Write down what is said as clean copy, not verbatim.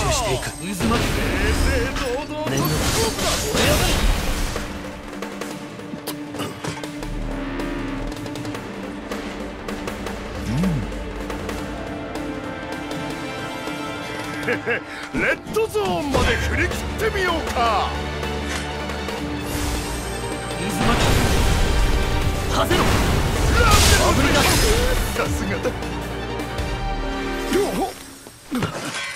くしていく。 渦巻き正々堂々と念の勝負だ。俺やレッドゾーンまで振り切ってみようか。渦巻きはぜろ。あぶり出す。さすがだ。